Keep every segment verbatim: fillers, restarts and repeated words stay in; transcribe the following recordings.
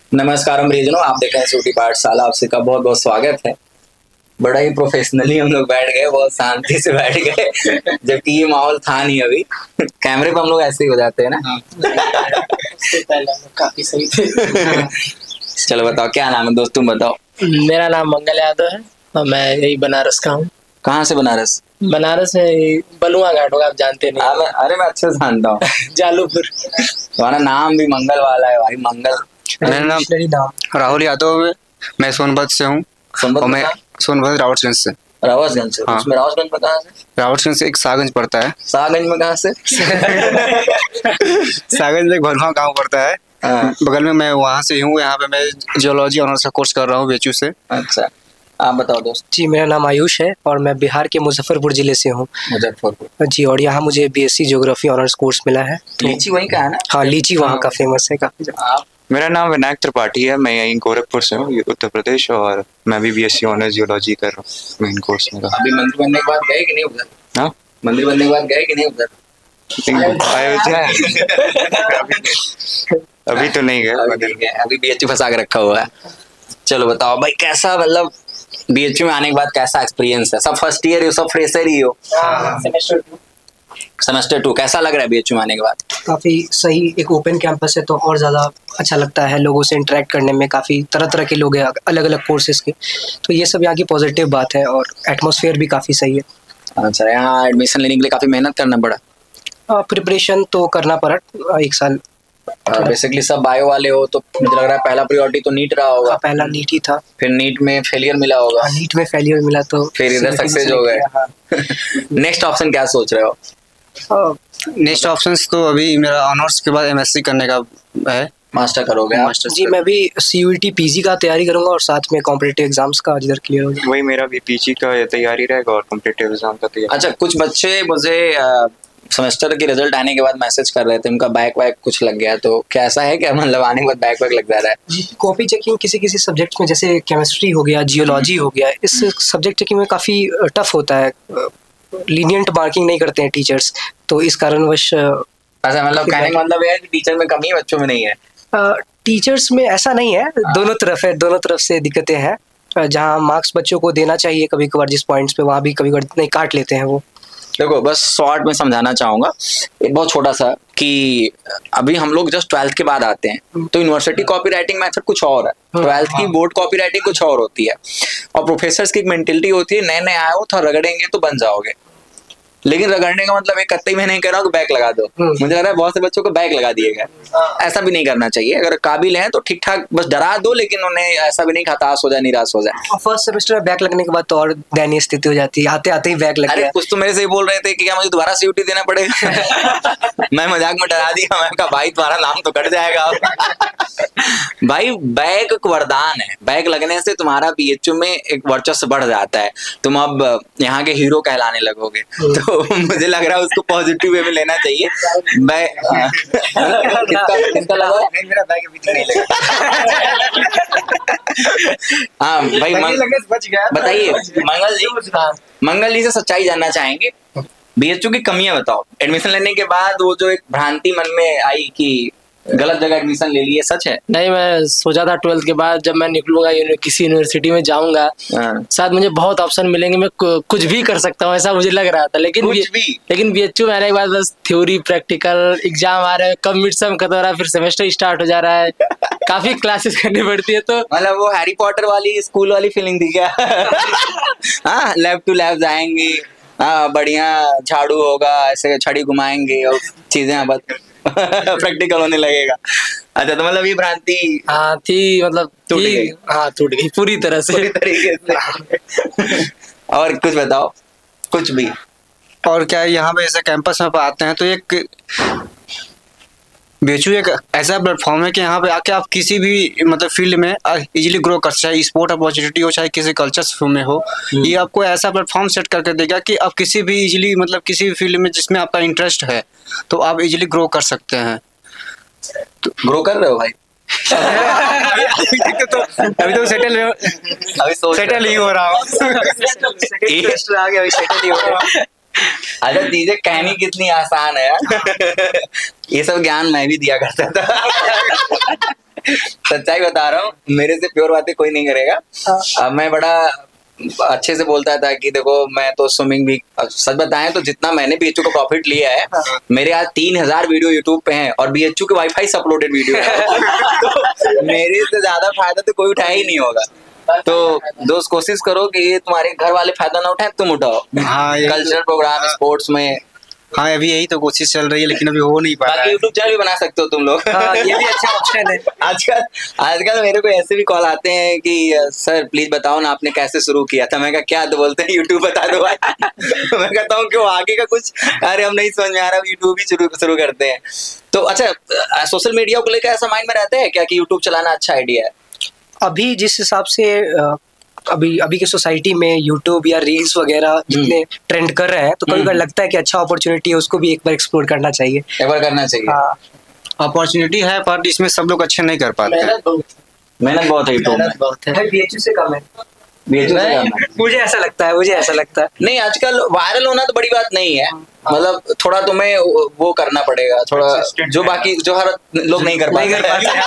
नमस्कार परिजनों, आप देख रहे हैं सूटी पाठशाला। आप सबका बहुत बहुत स्वागत है। बड़ा ही प्रोफेशनली हम लोग बैठ गए, बहुत शांति से बैठ गए, जबकि ये माहौल था नहीं। अभी कैमरे पे हम लोग ऐसे ही हो जाते हैं ना। काफी सही थे। चलो बताओ, क्या नाम है दोस्त, तुम बताओ। मेरा नाम मंगल यादव है और मैं यही बनारस का हूँ। कहाँ से? बनारस। बनारस में बलुआ घाट होगा, आप जानते नहीं। आ, मैं, अरे मैं अच्छे से जानता हूँ। जालूपुर। तुम्हारा नाम भी मंगल वाला है भाई, मंगल। मेरा नाम राहुल यादव है, मैं सोनभद्र से हूँ। और मैं सोनभद्र रावतगंज से। रावतगंज से? हाँ। उसमें रावतगंज में कहाँ से? रावतगंज से एक सागंज पड़ता है। सागंज में कहाँ से? सागंज में एक भलुआ गांव पड़ता है। हाँ। बगल में मैं वहाँ से हूँ। यहाँ पे मैं जियोलॉजी ऑनर्स का कोर्स कर रहा हूँ बेचू से। अच्छा, आप बताओ दोस्त। जी, मेरा नाम आयुष है और मैं बिहार के मुजफ्फरपुर जिले से हूँ। मुजफ्फरपुर जी, और यहाँ मुझे बीएससी ज्योग्राफी ऑनर्स कोर्स मिला है। लीची वहीं का है ना? हाँ, लीची वहाँ का फेमस है काफी। आप? मेरा नाम विनायक त्रिपाठी है, मैं यहीं गोरखपुर से हूँ, उत्तर प्रदेश, और मैं भी बीएससी ऑनर्स जियोलॉजी कर रहा हूँ मेन कोर्स में। अभी मंदिर बनने के बाद गए कि नहीं उधर? हाँ, मंदिर बनने के बाद गए कि नहीं उधर? अयोध्या अभी तो नहीं गए। अभी, अभी बीएचयू फंसा के रखा हुआ है। चलो बताओ भाई, कैसा मतलब बीएचयू में आने के बाद कैसा एक्सपीरियंस है? सब फर्स्ट ईयर हो, सब फ्रेशर ही हो? Semester two. सेमेस्टर टू कैसा लग रहा है बीएचयू में आने के बाद? काफी सही, एक ओपन कैंपस है तो और ज्यादा अच्छा लगता है। लोगों से इंटरेक्ट करने में काफी तरह तरह के लोग हैं, अलग अलग कोर्सेज के, तो ये सब यहाँ की पॉजिटिव बात है। और एटमॉस्फेयर भी काफी सही है। अच्छा, यहाँ एडमिशन लेने के लिए काफी मेहनत करना पड़ा? प्रिपरेशन तो करना पड़ा एक साल। बेसिकली सब बायो वाले हो तो मुझे लग रहा है पहला प्रायोरिटी तो नीट रहा होगा। पहला नीट ही था, फिर नीट में फेलियर मिला होगा। नीट में फेलियर मिला तो फिर इधर सक्सेस हो गए। नेक्स्ट ऑप्शन क्या सोच रहे हो? नेक्स्ट ऑप्शन तो अभी मेरा ऑनर्स के बाद एमएससी करने का है। मास्टर करोगे आप? मास्टर्स जी, मैं भी सीयूईटी पीजी का तैयारी करूंगा और साथ में कॉम्पिटिटिव एग्जाम्स का जिधर क्लियर हो जाए। वही मेरा भी पीजी का तैयारी रहेगा और कॉम्पिटिटिव एग्जाम का तैयारी। अच्छा, कुछ बच्चे मुझे सेमेस्टर की रिजल्ट आने के बाद मैसेज कर रहे थे, उनका बैक वैक कुछ लग गया, तो क्या ऐसा है क्या? मतलब आने के बाद बैक वैक लग जा रहा है? कॉपी चेकिंग किसी किसी सब्जेक्ट में, जैसे केमिस्ट्री हो गया, जियोलॉजी हो गया, इस सब्जेक्ट चेकिंग में काफ़ी टफ होता है। लीनियंट मार्किंग नहीं करते हैं टीचर्स, तो इस कारणवश। अच्छा, मतलब कहने का मतलब है कि टीचर में कमी है, बच्चों में नहीं है? टीचर्स में ऐसा नहीं है, दोनों तरफ है, दोनों तरफ से दिक्कतें हैं। जहाँ मार्क्स बच्चों को देना चाहिए कभी कभार जिस पॉइंट्स पे, वहाँ भी कभी कभार नहीं काट लेते हैं वो। देखो, बस शॉर्ट में समझाना चाहूंगा एक बहुत छोटा सा, कि अभी हम लोग जस्ट ट्वेल्थ के बाद आते हैं तो यूनिवर्सिटी कॉपी राइटिंग मेथड कुछ और है, ट्वेल्थ की बोर्ड कॉपी राइटिंग कुछ और होती है, और प्रोफेसर्स की एक मेंटेलिटी होती है, नए नए आए हो तो रगड़ेंगे तो बन जाओगे। लेकिन रगड़ने का मतलब एक कतई में नहीं कह रहा हूँ कि बैक लगा दो। मुझे लग रहा है बहुत से बच्चों को बैक लगा दिए गए। ऐसा भी नहीं करना चाहिए। अगर काबिल हैं तो ठीक ठाक बस डरा दो, लेकिन उन्हें ऐसा भी नहीं कि हताश हो जाए, निराश हो जाए। और फर्स्ट सेमेस्टर में बैक लगने के बाद तो और दयनीय स्थिति हो जाती है, आते आते ही बैक लग अरे गया। कुछ तो मेरे से ही बोल रहे थे कि क्या मुझे दोबारा सीयूटी देना पड़ेगा। मैं मजाक में डरा दिया, मैं कहा भाई तुम्हारा नाम तो कट जाएगा। भाई बैक एक वरदान है, बैक लगने से तुम्हारा बीएचयू में एक वर्चस्व बढ़ जाता है, तुम अब यहाँ के हीरो कहलाने लगोगे। तो मुझे लग रहा है उसको पॉजिटिव वे में लेना चाहिए। बैक कितना कितना लगा? नहीं, मेरा बैग अभी तक नहीं लगा। हाँ भाई, बताइए मंगल जी, मंगल जी से सच्चाई जानना चाहेंगे। बीएचयू की कमियां बताओ। एडमिशन लेने के बाद वो जो एक भ्रांति मन में आई कि गलत जगह एडमिशन ले लिए, सच है? नहीं, मैं सोचा था ट्वेल्थ के बाद जब मैं निकलूंगा किसी यूनिवर्सिटी में जाऊंगा, शायद मुझे बहुत ऑप्शन मिलेंगे, मैं कुछ भी कर सकता हूँ, ऐसा मुझे लग रहा था। लेकिन कुछ भी लेकिन बीएचयू में आने के बाद बस थ्योरी प्रैक्टिकल एग्जाम आ रहे हैं, कब मिड सेम खत्म हो रहा है, फिर सेमेस्टर स्टार्ट हो जा रहा है, काफी क्लासेस करनी पड़ती है। तो मतलब वो हैरी पॉटर वाली स्कूल वाली फीलिंग थी क्या? हाँ, लैब टू लैब जाएंगे, हाँ बढ़िया झाड़ू होगा, ऐसे छड़ी घुमाएंगे और चीजें बस प्रैक्टिकल होने लगेगा। अच्छा, तो मतलब ये भ्रांति हाँ थी, मतलब टूट गई। हाँ टूट गई पूरी तरह से, पूरी तरीके से। और कुछ बताओ, कुछ भी। और क्या यहाँ पे ऐसे कैंपस में आते हैं तो एक बीएचयू एक ऐसा प्लेटफॉर्म है कि यहाँ पे आके आप किसी भी मतलब फील्ड में इजीली ग्रो कर, चाहे स्पोर्ट अपॉर्चुनिटी हो, चाहे किसी कल्चर में हो, ये आपको ऐसा प्लेटफॉर्म सेट करके देगा कि आप किसी भी इजीली मतलब किसी भी फील्ड में जिसमें आपका इंटरेस्ट है तो आप इजीली ग्रो कर सकते हैं। तो ग्रो कर रहे हो भाई? तो अभी तो सेटल अभी सेटल ही हो रहा हूँ। आ गया, अभी सेटल ही हो रहा। अच्छा, चीजें कहनी कितनी आसान है यार। ये सब ज्ञान मैं भी दिया करता था। सच्चाई बता रहा हूँ, मेरे से प्योर बातें कोई नहीं करेगा। आ, मैं बड़ा अच्छे से बोलता था कि देखो मैं तो स्विमिंग भी, सच बताएं तो जितना मैंने बीएचयू का प्रॉफिट लिया है, मेरे आज तीन हजार वीडियो यूट्यूब पे हैं और बीएचयू के वाईफाई से अपलोडेड वीडियो है। तो मेरे से ज्यादा फायदा तो कोई उठाया ही नहीं होगा। तो दोस्त कोशिश करो कि ये तुम्हारे घर वाले फायदा ना उठाए, तुम उठाओ। हाँ, कल्चरल प्रोग्राम, स्पोर्ट्स में। हाँ, अभी यही तो कोशिश चल रही है, लेकिन अभी हो नहीं पा रहा है। बाकी यूट्यूब चैनल भी बना सकते हो तुम लोग। हाँ, ये भी अच्छा ऑप्शन है। आजकल आजकल मेरे को ऐसे भी कॉल आते हैं कि सर प्लीज बताओ ना आपने कैसे शुरू किया था। मैं कहा क्या, तो बोलते हैं यूट्यूब बता दो भाई। मैं कहता हूँ क्यों, आगे का कुछ अरे हम नहीं समझ में आ रहा, यूट्यूब ही शुरू शुरू करते हैं। तो अच्छा, सोशल मीडिया को लेकर ऐसा माइंड में रहता है क्या कि यूट्यूब चलाना अच्छा आइडिया है? अभी जिस हिसाब से अभी अभी की सोसाइटी में यूट्यूब या रील्स वगैरह जितने ट्रेंड कर रहे हैं, तो कभी बार लगता है कि अच्छा अपॉर्चुनिटी है, उसको भी एक बार एक्सप्लोर करना चाहिए। एक बार करना चाहिए। हाँ, अपॉर्चुनिटी है, पर इसमें सब लोग अच्छे नहीं कर पाते। मेहनत बहुत है यूट्यूब में। बहुत है, बीएचयू से कम है। बीएचयू से कम है। मुझे ऐसा लगता है, मुझे ऐसा लगता है। नहीं, आजकल वायरल होना तो बड़ी बात नहीं है, मतलब थोड़ा तुम्हें वो करना पड़ेगा, थोड़ा जो बाकी जो हर लोग नहीं कर पाते।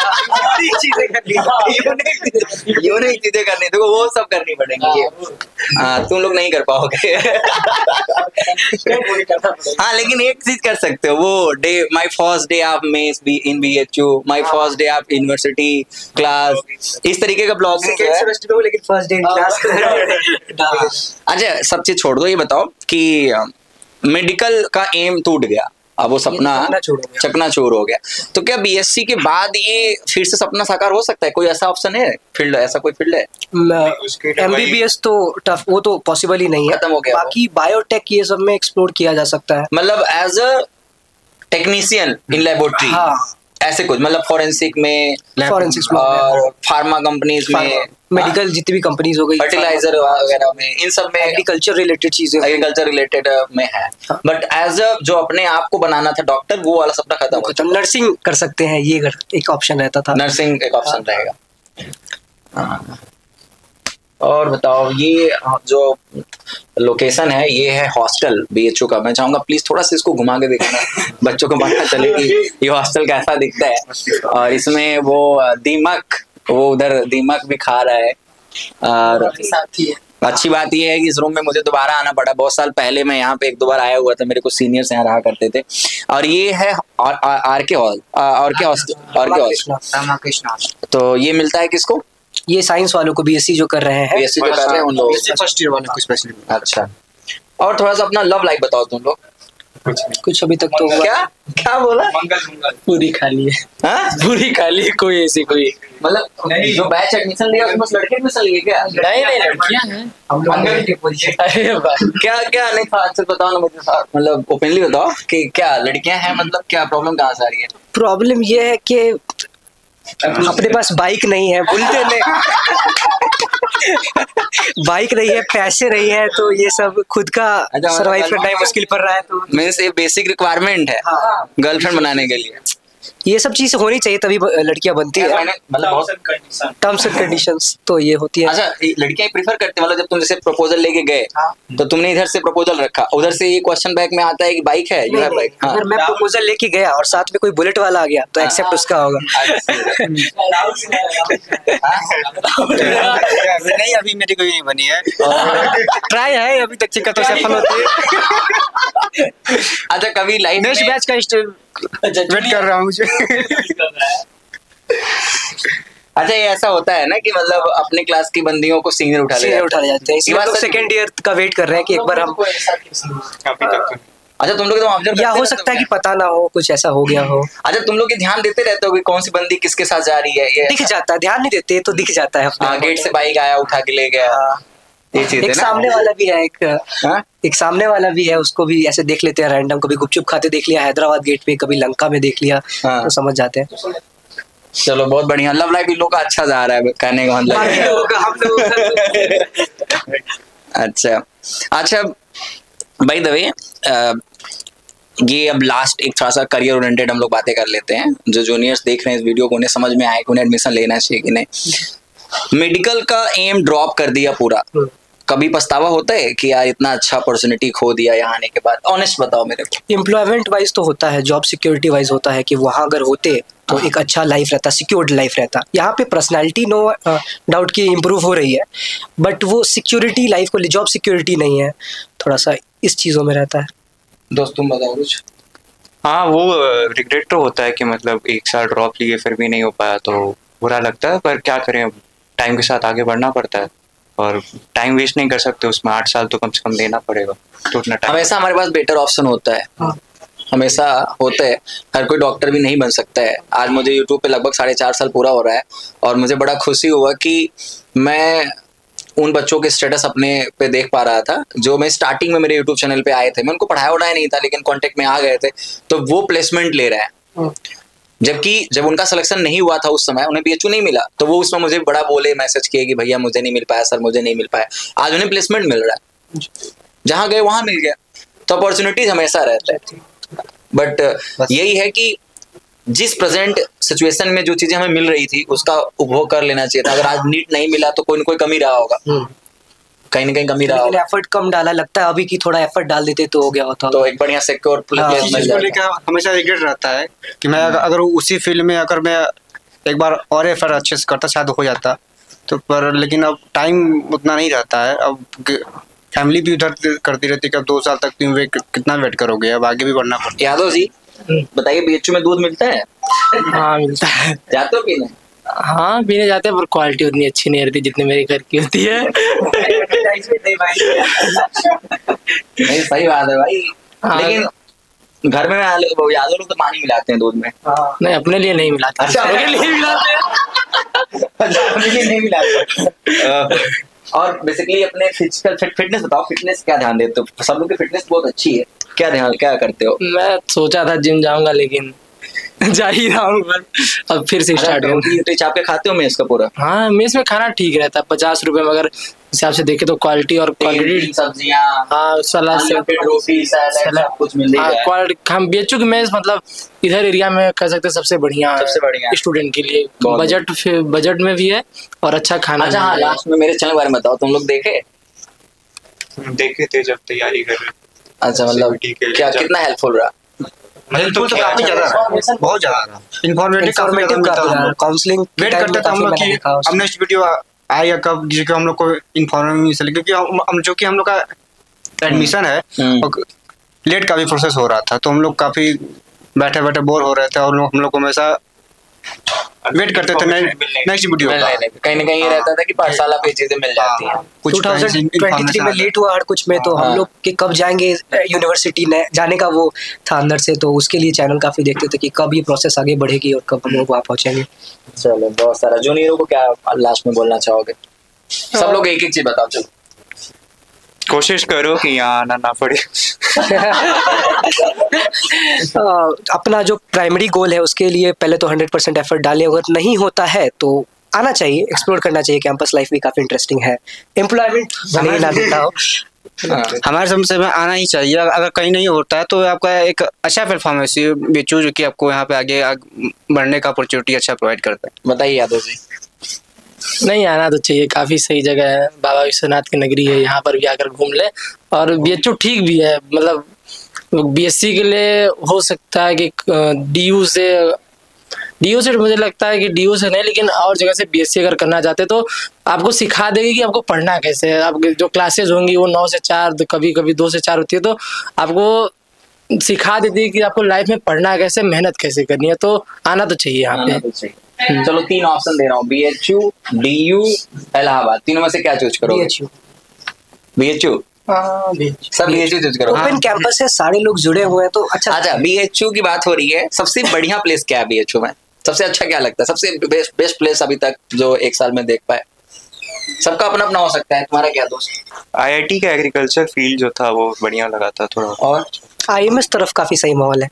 यूनिक चीजें करनी, देखो वो सब करनी पड़ेंगी। हाँ, तुम लोग नहीं कर पाओगे। हाँ, लेकिन एक चीज कर सकते हो, वो day my first day of mess be in BHU, my first day of university class, इस तरीके का ब्लॉगिंग है। लेकिन फर्स्ट डे क्लास। अच्छा, सब चीज छोड़ दो, ये बताओ कि मेडिकल का एम टूट गया, अब वो सपना चकनाचूर हो गया, तो क्या बीएससी के बाद ये फिर से सपना साकार हो सकता है? कोई ऐसा ऑप्शन है, फील्ड, ऐसा कोई फील्ड है? एमबीबीएस तो टफ, वो तो पॉसिबल ही नहीं है, खत्म हो गया। बाकी बायोटेक ये सब में एक्सप्लोर किया जा सकता है, मतलब as a technician in laboratory. हाँ, ऐसे कुछ, मतलब फोरेंसिक में, फोरेंसिक्स और फार्मा कंपनीज में, मेडिकल जितनी भी कंपनीज हो गई, फर्टिलाइजर वगैरह में, इन सब में एग्रीकल्चर रिलेटेड चीजें, एग्रीकल्चर रिलेटेड में है। बट एज अ जो अपने आप को बनाना था डॉक्टर, वो वाला सपना खत्म हो गया। नर्सिंग कर सकते हैं, ये एक ऑप्शन रहता था। नर्सिंग एक ऑप्शन रहेगा। और बताओ, ये जो लोकेशन है, ये है हॉस्टल बीएचयू का। मैं चाहूंगा प्लीज थोड़ा सा इसको घुमा के देखना, बच्चों को पता चले कि ये हॉस्टल कैसा दिखता है। और इसमें वो दीमक, वो उधर दीमक भी खा रहा है। और अच्छी बात यह है कि इस रूम में मुझे दोबारा आना पड़ा, बहुत साल पहले मैं यहाँ पे एक दो बार आया हुआ था, मेरे कुछ सीनियर्स यहाँ रहा करते थे। और ये है आर के हॉल, और के हॉस्टल, और के हॉस्टल। तो ये मिलता है किसको? ये साइंस वालों को, बीएससी जो कर रहे हैं, बीएससी जो कर रहे हैं उन लोगों को, फर्स्ट ईयर वालों को स्पेशली। अच्छा, और थोड़ा सा अपना लव लाइफ बताओ तुम लोग। कुछ कुछ अभी तक तो क्या क्या बोला? पूरी खाली है। हाँ, पूरी खाली है, कोई ऐसी कोई, मतलब जो बैच एडमिशन लिया उसमें लड़के एडमिशन लिए क्या? नहीं नहीं, लड़कियां हैं। क्या क्या नहीं था, अच्छा बताओ ना मुझे, मतलब ओपनली बताओ कि क्या लड़कियां हैं, मतलब क्या प्रॉब्लम कहाँ से आ रही है? प्रॉब्लम ये है कि अपने पास बाइक नहीं है, बुलते नहीं, बाइक नहीं है, पैसे नहीं है, तो ये सब खुद का सरवाइव करना ही मुश्किल पड़ रहा है। तो मींस ये बेसिक रिक्वायरमेंट है गर्लफ्रेंड बनाने के लिए। ये सब चीज होनी चाहिए तभी लड़कियां बनती है, मतलब टर्म्स एंड कंडीशंस तो ये होती है। अच्छा, लड़कियां प्रीफर करती है, मतलब जब तुम जैसे प्रपोजल लेके गए, तो तुमने इधर से प्रपोजल रखा, उधर से ये क्वेश्चन बैक में आता है कि बाइक है, यू हैव बाइक। अगर मैं प्रपोजल लेके गया और साथ में कोई बुलेट वाला आ गया, तो एक्सेप्ट उसका होगा। नहीं, अभी मेरी कोई नहीं बनी है, ट्राई है, अभी तक चिक्का तो सफल होती है। अच्छा, कभी लाइफ नेक्स्ट बैच का वेट कर रहा हूँ मुझे। अच्छा, ये ऐसा होता है ना कि मतलब अपने क्लास की बंदियों को सीनियर उठा ले उठा ले जाते हैं, इसलिए लोग सेकंड ईयर का वेट कर रहे हैं कि एक बार हम। अच्छा, तुम लोग तो ऑब्जर्व या हो सकता है कि पता ना हो, कुछ ऐसा हो गया हो। अच्छा, तुम लोग ध्यान देते रहते हो कि कौन सी बंदी किसके साथ जा रही है? ये दिख जाता है, ध्यान नहीं देते तो दिख जाता है। हाँ, गेट से बाइक आया, उठा के ले गया, ये चीज है ना। एक सामने वाला भी है, एक हा? एक सामने वाला भी है, उसको भी ऐसे देख लेते हैं रैंडम, कभी गुपचुप खाते देख लिया हैदराबाद गेट पे, कभी लंका में देख लिया। हाँ। तो समझ जाते हैं। चलो, बहुत बढ़िया। लव लाइफ इन लोग का अच्छा जा रहा है, कहने का मतलब। अच्छा अच्छा, बाय द वे, ये अब लास्ट एक थोड़ा सा करियर ओरिएंटेड हम लोग बातें कर लेते हैं। जो जूनियर्स देख रहे हैं इस वीडियो को, उन्हें समझ में आए कि उन्हें एडमिशन लेना चाहिए कि नहीं। मेडिकल का एम ड्रॉप कर दिया पूरा, कभी पछतावा होता है कि यार इतना अच्छा अपॉर्चुनिटी खो दिया यहाँ आने के बाद? ऑनेस्ट बताओ मेरे को। एम्प्लॉयमेंट वाइज तो होता है, जॉब सिक्योरिटी वाइज होता है कि वहाँ अगर होते तो एक अच्छा लाइफ रहता, सिक्योर्ड लाइफ रहता। यहाँ पे पर्सनालिटी नो डाउट की इम्प्रूव हो रही है, बट वो सिक्योरिटी लाइफ को, जॉब सिक्योरिटी नहीं है, थोड़ा सा इस चीज़ों में रहता है। दोस्त तुम बताओ कुछ। हाँ, वो रिग्रेट तो होता है कि मतलब एक साल ड्रॉप लिए फिर भी नहीं हो पाया तो बुरा लगता है, पर क्या करें, टाइम के साथ आगे बढ़ना पड़ता है और टाइम वेस्ट नहीं कर सकते उसमें। आठ साल तो कम से कम देना पड़ेगा, तो उतना टाइम हमेशा हमारे पास बेटर ऑप्शन होता है। हाँ। हमेशा होता है, हर कोई डॉक्टर भी नहीं बन सकता है। आज मुझे यूट्यूब पे लगभग साढ़े चार साल पूरा हो रहा है और मुझे बड़ा खुशी हुआ कि मैं उन बच्चों के स्टेटस अपने पे देख पा रहा था जो मैं स्टार्टिंग में मेरे यूट्यूब चैनल पे आए थे। मैं उनको पढ़ाया उड़ाया नहीं था, लेकिन कांटेक्ट में आ गए थे, तो वो प्लेसमेंट ले रहे हैं। जबकि जब उनका सिलेक्शन नहीं हुआ था उस समय, उन्हें बीएचयू नहीं मिला, तो वो उसमें मुझे बड़ा बोले, मैसेज किए कि भैया मुझे नहीं मिल पाया सर, मुझे नहीं मिल पाया। आज उन्हें प्लेसमेंट मिल रहा है, जहाँ गए वहां मिल गया। तो अपॉर्चुनिटीज हमेशा रहता है, बट यही है कि जिस प्रेजेंट सिचुएशन में जो चीजें हमें मिल रही थी उसका उपभोग कर लेना चाहिए था। अगर आज नीट नहीं मिला तो कोई ना कोई कमी रहा होगा, कहीं ना कहीं कमी रहा होगा। एफर्ट कम डाला, लगता है अभी की थोड़ा एफर्ट डाल देते तो हो गया होता। तो एक बढ़िया सिक्योर प्लेस मिल जाता। हमेशा रिग्रेट रहता है कि मैं अगर उसी फील्ड में अगर मैं एक बार और एफर्ट अच्छे से करता शायद हो जाता, तो पर लेकिन अब टाइम उतना नहीं रहता है। अब फैमिली भी उधर करती रहती है कि अब दो साल तक तुम वे कितना वेट करोगे, अब आगे भी बढ़ना पड़ता है। यादव जी बताइए, बीएचयू में दूध मिलता है? हाँ मिलता है। जाते हो पीने? हाँ पीने जाते हैं, पर क्वालिटी उतनी अच्छी नहीं रहती जितनी मेरे घर की होती है। नहीं सही बात है भाई। हाँ। लेकिन घर में यादव लोग तो पानी मिलाते हैं दूध में। नहीं अपने लिए नहीं मिलाते। अच्छा, अपने लिए मिलाते हैं। अपने लिए नहीं मिलाते। और बेसिकली अपने फिजिकल फिटनेस बताओ, फिटनेस क्या ध्यान देते हो? सब लोग की फिटनेस बहुत अच्छी है, क्या ध्यान क्या करते हो? मैं सोचा था जिम जाऊंगा लेकिन जा ही रहा हूँ, पर अब फिर से स्टार्ट हो। चाप के खाते हो मेस का पूरा? हाँ मेस में खाना ठीक रहता है, पचास रुपए में अगर हिसाब से देखे तो क्वालिटी और क्वालिटी, सब्जियां, हाँ सलाद रोटी सैलेड कुछ मिल जाएगा। हम बीएचयू की मेस मतलब इधर एरिया में कह सकते हैं सबसे बढ़िया सबसे बढ़िया स्टूडेंट के लिए। बजट बजट में भी है और अच्छा खाना। अच्छा हाँ, लास्ट में मेरे चैनल बारे में बताओ, तुम लोग देखे? देखे थे जब तैयारी कर रहे। अच्छा, मतलब क्या कितना हेल्पफुल रहा? हेल्पफुल तो काफी ज्यादा रहा, बहुत ज्यादा रहा। इन्फॉर्मेटिव काफी काउंसलिंग वेट करते थे हम लोग कि अब नेक्स्ट वीडियो आएगा कब, जिसको हम लोग को इन्फॉर्मेशन मिल सके, क्योंकि हम जो कि हम लोग का एडमिशन है लेट का भी प्रोसेस हो रहा था, तो हम लोग काफी बैठे बैठे बोर हो रहे थे और हम लोग को हमेशा वेट करते थे नेक्स्ट वीडियो का। कहीं ना कहीं ये रहता था कि पाठशाला पे चीजें मिल जाती हैं। दो हज़ार तेईस में लेट हुआ हर कुछ में, तो हम लोग के कब जाएंगे यूनिवर्सिटी ने जाने का वो था अंदर से, तो उसके लिए चैनल काफी देखते थे कि कब ये प्रोसेस आगे बढ़ेगी और कब हम लोग वहाँ पहुंचेंगे। चलो बहुत सारा। जूनियरों को क्या लास्ट में बोलना चाहोगे? सब लोग एक एक चीज बताओ। चलो कोशिश करो कि यहाँ आना ना पड़े। अपना जो प्राइमरी गोल है उसके लिए पहले तो हंड्रेड परसेंट एफर्ट डालें। अगर नहीं होता है तो आना चाहिए, एक्सप्लोर करना चाहिए। कैंपस लाइफ भी काफी इंटरेस्टिंग है, एम्प्लॉयमेंट भले ना देता हो। हमारे समझ में आना ही चाहिए। अगर कहीं नहीं होता है तो आपका एक अच्छा परफॉर्मेंस बीएचयू जो कि आपको यहाँ पे आगे बढ़ने का अपॉर्चुनिटी अच्छा प्रोवाइड करता है। बताइए यादव जी। नहीं आना तो चाहिए, काफी सही जगह है, बाबा विश्वनाथ की नगरी है, यहाँ पर भी आकर घूम ले। और बीएचयू ठीक भी है, मतलब बीएससी के लिए हो सकता है कि डीयू से डीयू से मुझे लगता है कि डीयू से नहीं, लेकिन और जगह से बीएससी अगर करना चाहते तो आपको सिखा देगी कि आपको पढ़ना कैसे है। आप जो क्लासेस होंगी वो नौ से चार, कभी कभी दो से चार होती है, तो आपको सिखा देती है कि आपको लाइफ में पढ़ना कैसे, मेहनत कैसे करनी है। तो आना तो चाहिए यहाँ पे। चलो तीन ऑप्शन दे रहा हूँ, बीएचयू, डीयू, इलाहाबाद, तीनों में से क्या चूज करोगे? बीएचयू। बीएचयू सब बीएचयू चूज करो। ओपन कैंपस है, सारे लोग जुड़े हुए हैं तो अच्छा। अच्छा बीएचयू की बात हो रही है, सबसे बढ़िया प्लेस क्या है बीएचयू में? सबसे अच्छा क्या लगता है? सबसे बेस्ट बेस्ट प्लेस अभी तक जो एक साल में देख पाए? सबका अपना अपना हो सकता है, तुम्हारा क्या दोस्त? आईआईटी का एग्रीकल्चर फील्ड जो था वो बढ़िया लगा था थोड़ा। और आईएमएस तरफ काफी सही माहौल है।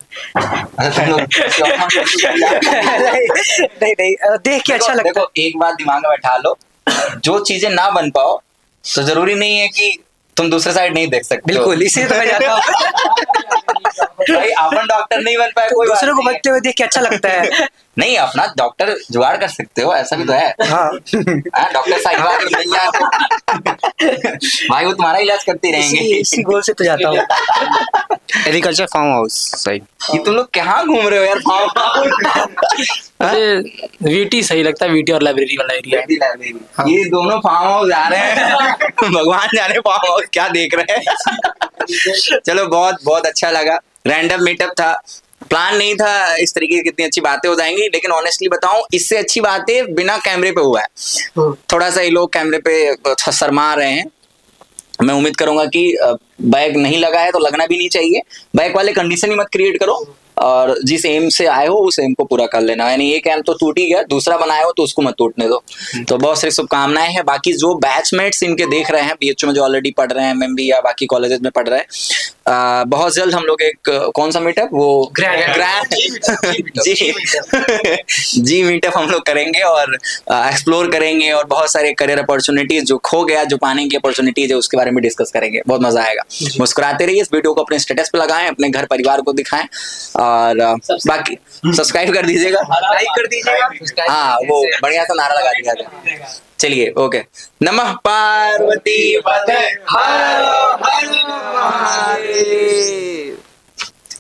नहीं नहीं देख के अच्छा लगता है। एक बात दिमाग में बैठा लो, जो चीजें ना बन पाओ तो जरूरी नहीं है कि तुम दूसरे साइड नहीं देख सकते। बिल्कुल, इसी तो मैं जाता हूँ। भाई अपन डॉक्टर नहीं बन पाए, कोई दूसरे को बनते हुए देख के अच्छा लगता है। नहीं, अपना डॉक्टर जुगाड़ कर सकते हो, ऐसा भी तो है। हाँ डॉक्टर साहिबा मिल जाए भाई, वो तुम्हारा इलाज करती रहेंगे। इसी गोल से तो जाता हूँ। एग्रीकल्चर फार्म हाउस सही। ये तुम लोग कहाँ घूम रहे हो यार फार्म हाउस? मुझे वीटी सही लगता है, वीटी और लाइब्रेरी वाला एरिया। हाँ। ये दोनों फार्म हाउस जा रहे हैं भगवान जाने फार्म हाउस क्या देख रहे हैं। चलो बहुत बहुत अच्छा लगा, रैंडम मीटअप था, प्लान नहीं था इस तरीके की कितनी अच्छी बातें हो जाएंगी, लेकिन ऑनेस्टली बताऊं इससे अच्छी बातें बिना कैमरे पे हुआ है। थोड़ा सा ये लोग कैमरे पे शर्मा रहे हैं, मैं उम्मीद करूंगा कि बैग नहीं लगा है तो लगना भी नहीं चाहिए। बैग वाले कंडीशन ही मत क्रिएट करो, और जिस एम से आए हो उस एम को पूरा कर लेना। यानी एक एम तो टूट ही गया, दूसरा बनाए हो तो उसको मत टूटने दो। तो बहुत सारी शुभकामनाएं हैं। बाकी जो बैचमेट्स इनके देख रहे हैं बीएचयू में, जो ऑलरेडी पढ़ रहे हैं एमएमबी या बाकी कॉलेजेस में पढ़ रहे हैं, आ, बहुत जल्द हम लोग एक कौन सा मीटअप, वो ग्रैंड ग्रैंड जी जी मीटअप हम लोग करेंगे और एक्सप्लोर करेंगे, और बहुत सारे करियर अपॉर्चुनिटीज जो खो गया, जो पाने की अपॉर्चुनिटीज है, उसके बारे में डिस्कस करेंगे। बहुत मजा आएगा। मुस्कुराते रहिए, इस वीडियो को अपने स्टेटस पे लगाएं, अपने घर परिवार को दिखाएं, और बाकी सब्सक्राइब कर दीजिएगा, लाइक कर दीजिएगा। हाँ वो बढ़िया सा नारा लगा दिया था। चलिए ओके, नमः पार्वती पते हर हर